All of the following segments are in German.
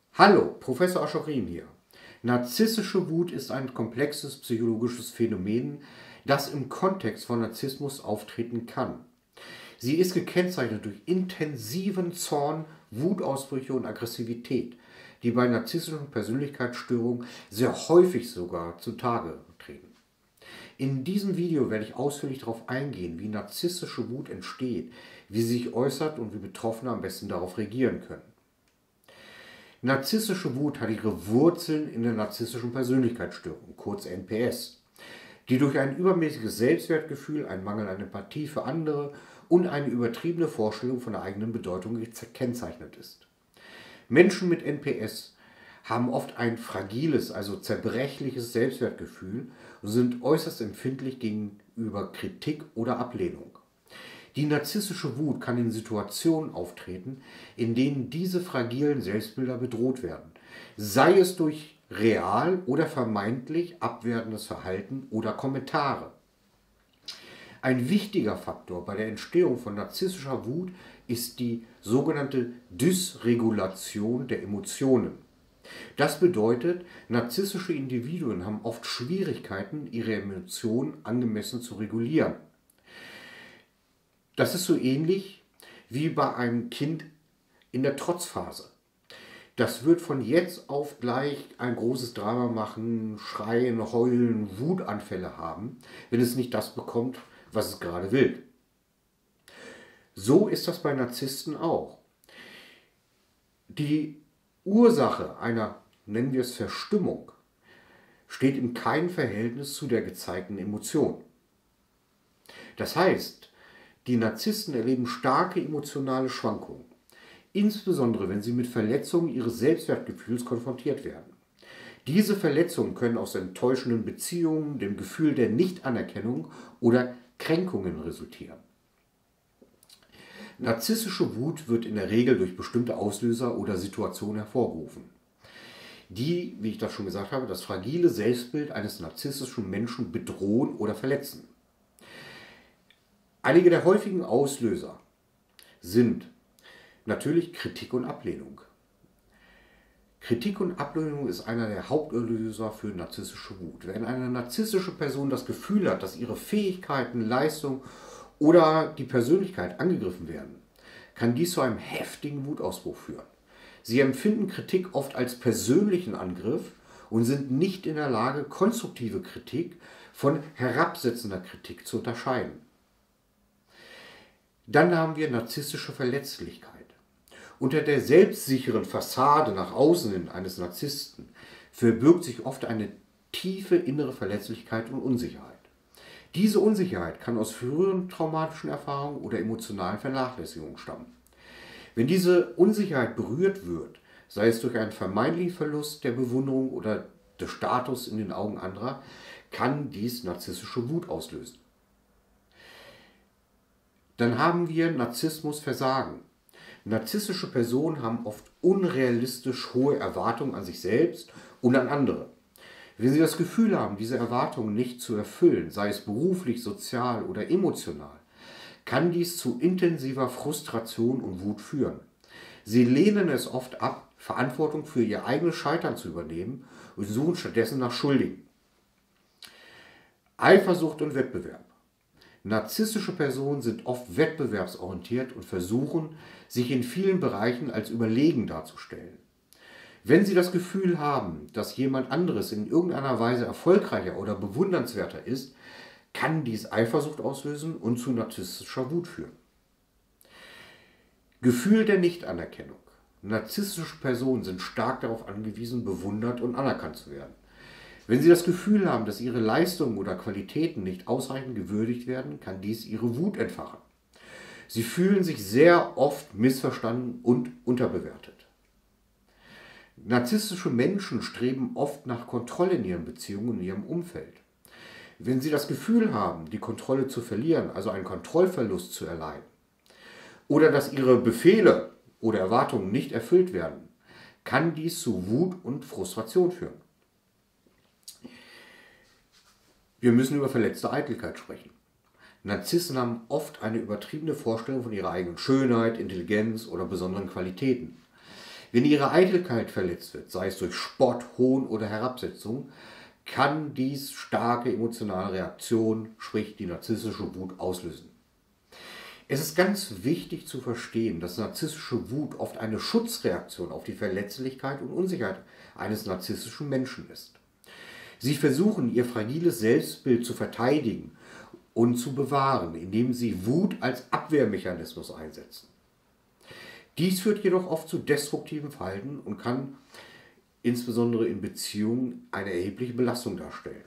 Hallo, Professor Aschorin hier. Narzisstische Wut ist ein komplexes psychologisches Phänomen, das im Kontext von Narzissmus auftreten kann. Sie ist gekennzeichnet durch intensiven Zorn, Wutausbrüche und Aggressivität, die bei narzisstischen Persönlichkeitsstörungen sehr häufig sogar zutage treten. In diesem Video werde ich ausführlich darauf eingehen, wie narzisstische Wut entsteht, wie sie sich äußert und wie Betroffene am besten darauf reagieren können. Narzisstische Wut hat ihre Wurzeln in der narzisstischen Persönlichkeitsstörung, kurz NPS, die durch ein übermäßiges Selbstwertgefühl, einen Mangel an Empathie für andere und eine übertriebene Vorstellung von der eigenen Bedeutung gekennzeichnet ist. Menschen mit NPS haben oft ein fragiles, also zerbrechliches Selbstwertgefühl und sind äußerst empfindlich gegenüber Kritik oder Ablehnung. Die narzisstische Wut kann in Situationen auftreten, in denen diese fragilen Selbstbilder bedroht werden, sei es durch real oder vermeintlich abwertendes Verhalten oder Kommentare. Ein wichtiger Faktor bei der Entstehung von narzisstischer Wut ist die sogenannte Dysregulation der Emotionen. Das bedeutet, narzisstische Individuen haben oft Schwierigkeiten, ihre Emotionen angemessen zu regulieren. Das ist so ähnlich wie bei einem Kind in der Trotzphase. Das wird von jetzt auf gleich ein großes Drama machen, schreien, heulen, Wutanfälle haben, wenn es nicht das bekommt, was es gerade will. So ist das bei Narzissten auch. Die Ursache einer, nennen wir es Verstimmung, steht in keinem Verhältnis zu der gezeigten Emotion. Das heißt, die Narzissten erleben starke emotionale Schwankungen, insbesondere wenn sie mit Verletzungen ihres Selbstwertgefühls konfrontiert werden. Diese Verletzungen können aus enttäuschenden Beziehungen, dem Gefühl der Nichtanerkennung oder Kränkungen resultieren. Narzisstische Wut wird in der Regel durch bestimmte Auslöser oder Situationen hervorgerufen, die, wie ich das schon gesagt habe, das fragile Selbstbild eines narzisstischen Menschen bedrohen oder verletzen. Einige der häufigen Auslöser sind natürlich Kritik und Ablehnung. Kritik und Ablehnung ist einer der Hauptauslöser für narzisstische Wut. Wenn eine narzisstische Person das Gefühl hat, dass ihre Fähigkeiten, Leistung oder die Persönlichkeit angegriffen werden, kann dies zu einem heftigen Wutausbruch führen. Sie empfinden Kritik oft als persönlichen Angriff und sind nicht in der Lage, konstruktive Kritik von herabsetzender Kritik zu unterscheiden. Dann haben wir narzisstische Verletzlichkeit. Unter der selbstsicheren Fassade nach außen hin eines Narzissten verbirgt sich oft eine tiefe innere Verletzlichkeit und Unsicherheit. Diese Unsicherheit kann aus früheren traumatischen Erfahrungen oder emotionalen Vernachlässigungen stammen. Wenn diese Unsicherheit berührt wird, sei es durch einen vermeintlichen Verlust der Bewunderung oder des Status in den Augen anderer, kann dies narzisstische Wut auslösen. Dann haben wir Narzissmus-Versagen. Narzisstische Personen haben oft unrealistisch hohe Erwartungen an sich selbst und an andere. Wenn sie das Gefühl haben, diese Erwartungen nicht zu erfüllen, sei es beruflich, sozial oder emotional, kann dies zu intensiver Frustration und Wut führen. Sie lehnen es oft ab, Verantwortung für ihr eigenes Scheitern zu übernehmen und suchen stattdessen nach Schuldigen. Eifersucht und Wettbewerb. Narzisstische Personen sind oft wettbewerbsorientiert und versuchen, sich in vielen Bereichen als überlegen darzustellen. Wenn sie das Gefühl haben, dass jemand anderes in irgendeiner Weise erfolgreicher oder bewundernswerter ist, kann dies Eifersucht auslösen und zu narzisstischer Wut führen. Gefühl der Nichtanerkennung. Narzisstische Personen sind stark darauf angewiesen, bewundert und anerkannt zu werden. Wenn sie das Gefühl haben, dass ihre Leistungen oder Qualitäten nicht ausreichend gewürdigt werden, kann dies ihre Wut entfachen. Sie fühlen sich sehr oft missverstanden und unterbewertet. Narzisstische Menschen streben oft nach Kontrolle in ihren Beziehungen und in ihrem Umfeld. Wenn sie das Gefühl haben, die Kontrolle zu verlieren, also einen Kontrollverlust zu erleiden, oder dass ihre Befehle oder Erwartungen nicht erfüllt werden, kann dies zu Wut und Frustration führen. Wir müssen über verletzte Eitelkeit sprechen. Narzissten haben oft eine übertriebene Vorstellung von ihrer eigenen Schönheit, Intelligenz oder besonderen Qualitäten. Wenn ihre Eitelkeit verletzt wird, sei es durch Spott, Hohn oder Herabsetzung, kann dies starke emotionale Reaktionen, sprich die narzisstische Wut, auslösen. Es ist ganz wichtig zu verstehen, dass narzisstische Wut oft eine Schutzreaktion auf die Verletzlichkeit und Unsicherheit eines narzisstischen Menschen ist. Sie versuchen, ihr fragiles Selbstbild zu verteidigen und zu bewahren, indem sie Wut als Abwehrmechanismus einsetzen. Dies führt jedoch oft zu destruktivem Verhalten und kann insbesondere in Beziehungen eine erhebliche Belastung darstellen.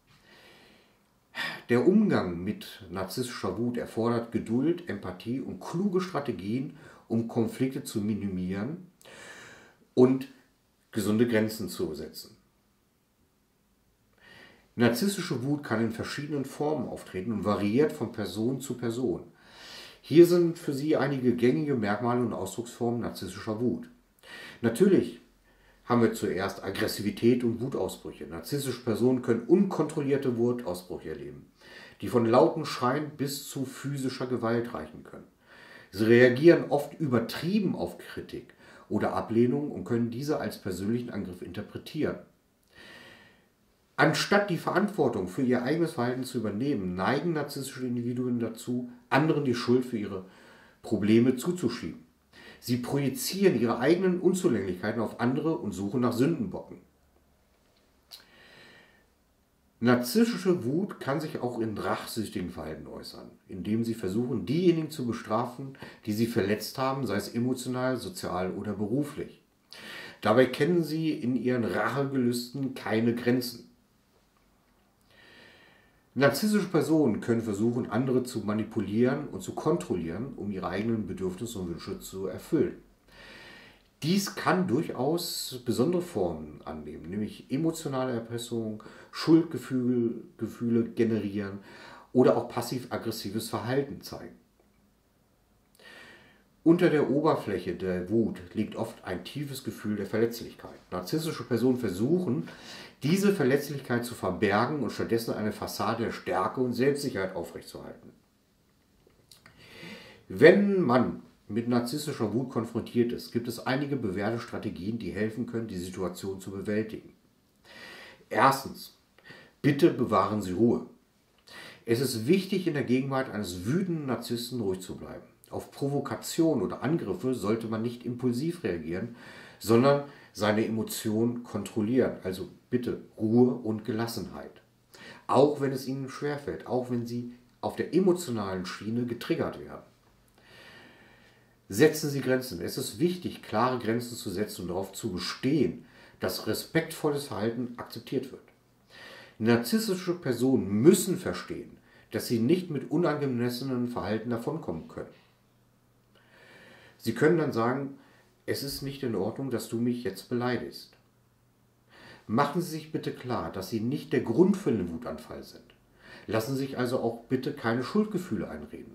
Der Umgang mit narzisstischer Wut erfordert Geduld, Empathie und kluge Strategien, um Konflikte zu minimieren und gesunde Grenzen zu setzen. Narzisstische Wut kann in verschiedenen Formen auftreten und variiert von Person zu Person. Hier sind für Sie einige gängige Merkmale und Ausdrucksformen narzisstischer Wut. Natürlich haben wir zuerst Aggressivität und Wutausbrüche. Narzisstische Personen können unkontrollierte Wutausbrüche erleben, die von lauten Schreien bis zu physischer Gewalt reichen können. Sie reagieren oft übertrieben auf Kritik oder Ablehnung und können diese als persönlichen Angriff interpretieren. Anstatt die Verantwortung für ihr eigenes Verhalten zu übernehmen, neigen narzisstische Individuen dazu, anderen die Schuld für ihre Probleme zuzuschieben. Sie projizieren ihre eigenen Unzulänglichkeiten auf andere und suchen nach Sündenbocken. Narzisstische Wut kann sich auch in rachsüchtigen Verhalten äußern, indem sie versuchen, diejenigen zu bestrafen, die sie verletzt haben, sei es emotional, sozial oder beruflich. Dabei kennen sie in ihren Rachegelüsten keine Grenzen. Narzisstische Personen können versuchen, andere zu manipulieren und zu kontrollieren, um ihre eigenen Bedürfnisse und Wünsche zu erfüllen. Dies kann durchaus besondere Formen annehmen, nämlich emotionale Erpressung, Schuldgefühle generieren oder auch passiv-aggressives Verhalten zeigen. Unter der Oberfläche der Wut liegt oft ein tiefes Gefühl der Verletzlichkeit. Narzisstische Personen versuchen, diese Verletzlichkeit zu verbergen und stattdessen eine Fassade der Stärke und Selbstsicherheit aufrechtzuerhalten. Wenn man mit narzisstischer Wut konfrontiert ist, gibt es einige bewährte Strategien, die helfen können, die Situation zu bewältigen. Erstens, bitte bewahren Sie Ruhe. Es ist wichtig, in der Gegenwart eines wütenden Narzissten ruhig zu bleiben. Auf Provokation oder Angriffe sollte man nicht impulsiv reagieren, sondern seine Emotionen kontrollieren. Also bitte Ruhe und Gelassenheit. Auch wenn es Ihnen schwerfällt, auch wenn Sie auf der emotionalen Schiene getriggert werden. Setzen Sie Grenzen. Es ist wichtig, klare Grenzen zu setzen und darauf zu bestehen, dass respektvolles Verhalten akzeptiert wird. Narzisstische Personen müssen verstehen, dass sie nicht mit unangemessenem Verhalten davonkommen können. Sie können dann sagen, es ist nicht in Ordnung, dass du mich jetzt beleidigst. Machen Sie sich bitte klar, dass Sie nicht der Grund für den Wutanfall sind. Lassen Sie sich also auch bitte keine Schuldgefühle einreden.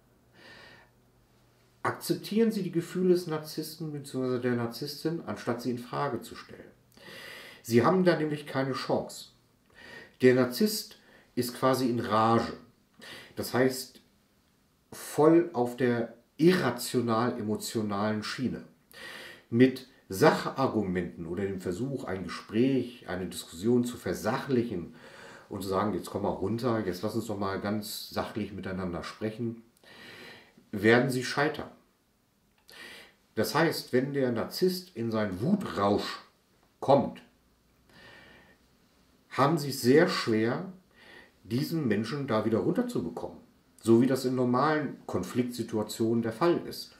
Akzeptieren Sie die Gefühle des Narzissten bzw. der Narzisstin, anstatt sie in Frage zu stellen. Sie haben da nämlich keine Chance. Der Narzisst ist quasi in Rage. Das heißt, voll auf der irrational-emotionalen Schiene. Mit Sachargumenten oder dem Versuch, ein Gespräch, eine Diskussion zu versachlichen und zu sagen, jetzt komm mal runter, jetzt lass uns doch mal ganz sachlich miteinander sprechen, werden sie scheitern. Das heißt, wenn der Narzisst in seinen Wutrausch kommt, haben sie es sehr schwer, diesen Menschen da wieder runterzubekommen. So wie das in normalen Konfliktsituationen der Fall ist.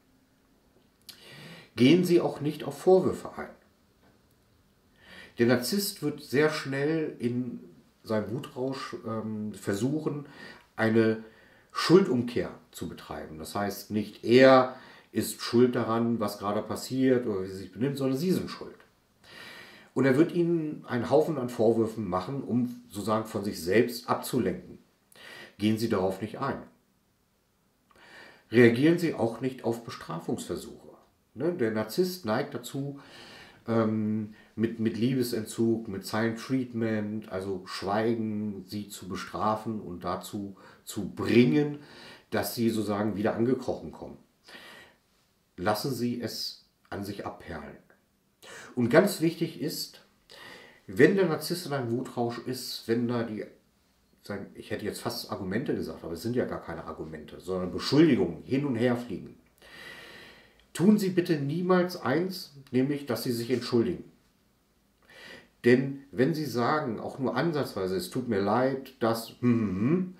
Gehen Sie auch nicht auf Vorwürfe ein. Der Narzisst wird sehr schnell in seinem Wutrausch versuchen, eine Schuldumkehr zu betreiben. Das heißt, nicht er ist schuld daran, was gerade passiert oder wie sie sich benimmt, sondern Sie sind schuld. Und er wird Ihnen einen Haufen an Vorwürfen machen, um sozusagen von sich selbst abzulenken. Gehen Sie darauf nicht ein. Reagieren Sie auch nicht auf Bestrafungsversuche. Der Narzisst neigt dazu, mit Liebesentzug, mit Silent Treatment, also Schweigen, sie zu bestrafen und dazu zu bringen, dass sie sozusagen wieder angekrochen kommen. Lassen Sie es an sich abperlen. Und ganz wichtig ist, wenn der Narzisst in einem Wutrausch ist, wenn da ich hätte jetzt fast Argumente gesagt, aber es sind ja gar keine Argumente, sondern Beschuldigungen hin und her fliegen. Tun Sie bitte niemals eins, nämlich, dass Sie sich entschuldigen. Denn wenn Sie sagen, auch nur ansatzweise, es tut mir leid, haben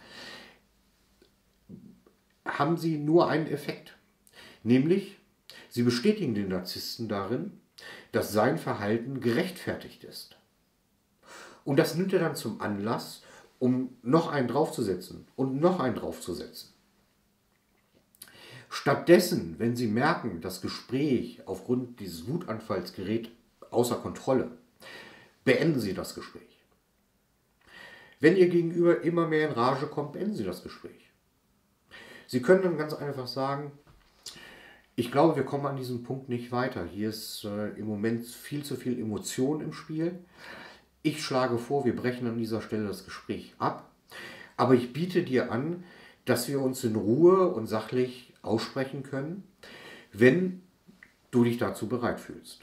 Sie nur einen Effekt. Nämlich, Sie bestätigen den Narzissten darin, dass sein Verhalten gerechtfertigt ist. Und das nimmt er dann zum Anlass, um noch einen draufzusetzen und noch einen draufzusetzen. Stattdessen, wenn Sie merken, das Gespräch aufgrund dieses Wutanfalls gerät außer Kontrolle, beenden Sie das Gespräch. Wenn Ihr Gegenüber immer mehr in Rage kommt, beenden Sie das Gespräch. Sie können dann ganz einfach sagen, ich glaube, wir kommen an diesem Punkt nicht weiter. Hier ist im Moment viel zu viel Emotion im Spiel. Ich schlage vor, wir brechen an dieser Stelle das Gespräch ab. Aber ich biete dir an, dass wir uns in Ruhe und sachlich aussprechen können, wenn du dich dazu bereit fühlst.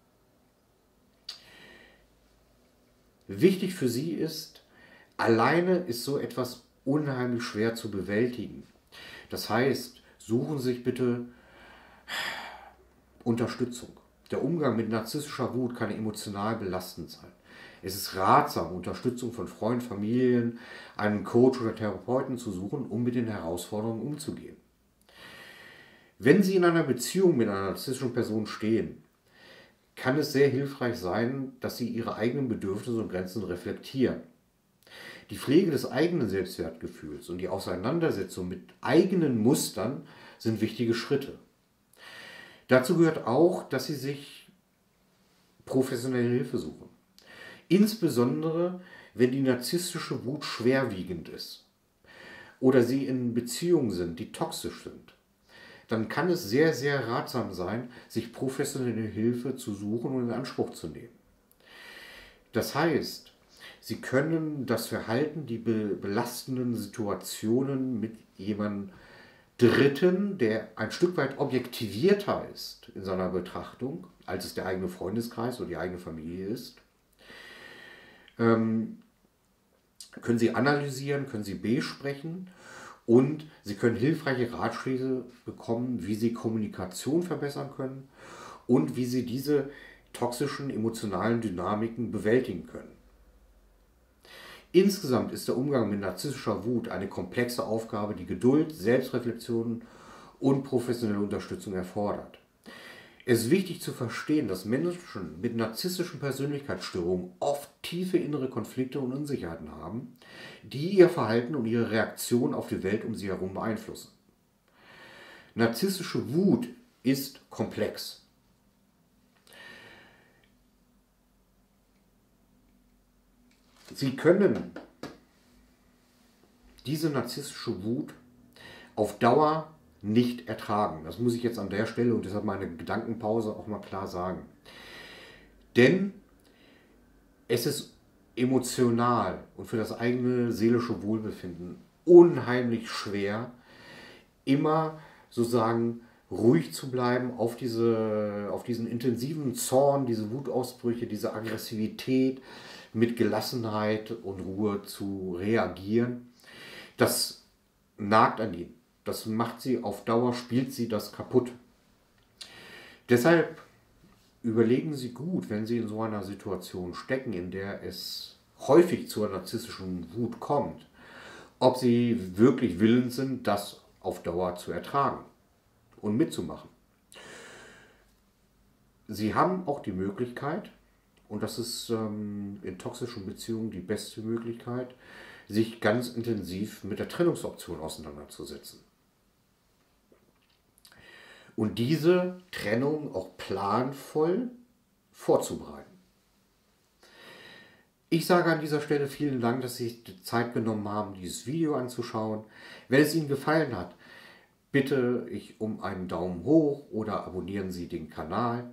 Wichtig für sie ist, alleine ist so etwas unheimlich schwer zu bewältigen. Das heißt, suchen Sie sich bitte Unterstützung. Der Umgang mit narzisstischer Wut kann emotional belastend sein. Es ist ratsam, Unterstützung von Freunden, Familien, einem Coach oder Therapeuten zu suchen, um mit den Herausforderungen umzugehen. Wenn Sie in einer Beziehung mit einer narzisstischen Person stehen, kann es sehr hilfreich sein, dass Sie Ihre eigenen Bedürfnisse und Grenzen reflektieren. Die Pflege des eigenen Selbstwertgefühls und die Auseinandersetzung mit eigenen Mustern sind wichtige Schritte. Dazu gehört auch, dass Sie sich professionelle Hilfe suchen. Insbesondere, wenn die narzisstische Wut schwerwiegend ist oder Sie in Beziehungen sind, die toxisch sind, dann kann es sehr, sehr ratsam sein, sich professionelle Hilfe zu suchen und in Anspruch zu nehmen. Das heißt, Sie können das Verhalten, die belastenden Situationen mit jemandem Dritten, der ein Stück weit objektivierter ist in seiner Betrachtung, als es der eigene Freundeskreis oder die eigene Familie ist, können Sie analysieren, können Sie besprechen und Sie können hilfreiche Ratschläge bekommen, wie Sie Kommunikation verbessern können und wie Sie diese toxischen emotionalen Dynamiken bewältigen können. Insgesamt ist der Umgang mit narzisstischer Wut eine komplexe Aufgabe, die Geduld, Selbstreflexion und professionelle Unterstützung erfordert. Es ist wichtig zu verstehen, dass Menschen mit narzisstischen Persönlichkeitsstörungen oft tiefe innere Konflikte und Unsicherheiten haben, die ihr Verhalten und ihre Reaktion auf die Welt um sie herum beeinflussen. Narzisstische Wut ist komplex. Sie können diese narzisstische Wut auf Dauer nicht ertragen. Das muss ich jetzt an der Stelle und deshalb meine Gedankenpause auch mal klar sagen. Denn es ist emotional und für das eigene seelische Wohlbefinden unheimlich schwer, immer sozusagen ruhig zu bleiben, auf diesen intensiven Zorn, diese Wutausbrüche, diese Aggressivität mit Gelassenheit und Ruhe zu reagieren. Das nagt an ihnen. Das macht sie auf Dauer, spielt sie das kaputt. Deshalb überlegen Sie gut, wenn Sie in so einer Situation stecken, in der es häufig zur narzisstischen Wut kommt, ob Sie wirklich willens sind, das auf Dauer zu ertragen und mitzumachen. Sie haben auch die Möglichkeit, und das ist in toxischen Beziehungen die beste Möglichkeit, sich ganz intensiv mit der Trennungsoption auseinanderzusetzen. Und diese Trennung auch planvoll vorzubereiten. Ich sage an dieser Stelle vielen Dank, dass Sie sich die Zeit genommen haben, dieses Video anzuschauen. Wenn es Ihnen gefallen hat, bitte ich um einen Daumen hoch oder abonnieren Sie den Kanal.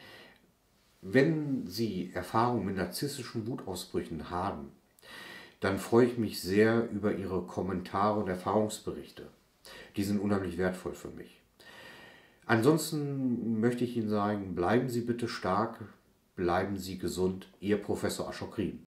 Wenn Sie Erfahrungen mit narzisstischen Wutausbrüchen haben, dann freue ich mich sehr über Ihre Kommentare und Erfahrungsberichte. Die sind unheimlich wertvoll für mich. Ansonsten möchte ich Ihnen sagen, bleiben Sie bitte stark, bleiben Sie gesund. Ihr Professor Aschokrin.